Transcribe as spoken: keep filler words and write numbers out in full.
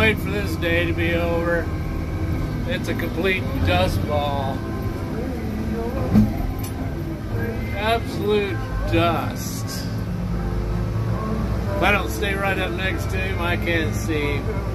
wait for this day to be over. It's a complete dust ball. Absolute dust. If I don't stay right up next to him, I can't see him.